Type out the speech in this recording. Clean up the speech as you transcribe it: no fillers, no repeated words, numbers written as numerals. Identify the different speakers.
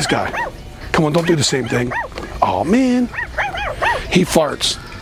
Speaker 1: this guy. Come on, don't do the same thing. Oh man, he farts.